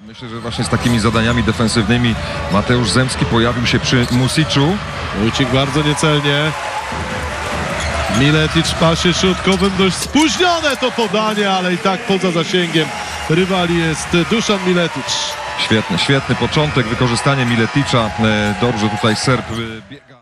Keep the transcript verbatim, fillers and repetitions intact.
Myślę, że właśnie z takimi zadaniami defensywnymi Mateusz Zemski pojawił się przy Musiczu. Wójcik bardzo niecelnie. Miletic w pasie środkowym, dość spóźnione to podanie, ale i tak poza zasięgiem rywali jest Duszan Miletic. Świetny, świetny początek, wykorzystanie Mileticza. Dobrze tutaj Serb biega.